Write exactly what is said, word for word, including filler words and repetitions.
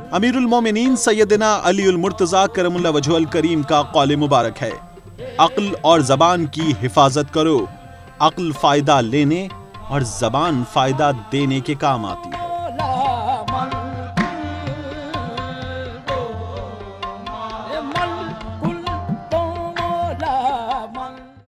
अमीरुल मोमिनीन सैयदना अलीउल मुर्तजा करमुल्लाह वजहुल करीम का कौल मुबारक है, अक्ल और जबान की हिफाजत करो। अक्ल फायदा लेने और जबान फायदा देने के काम आती है।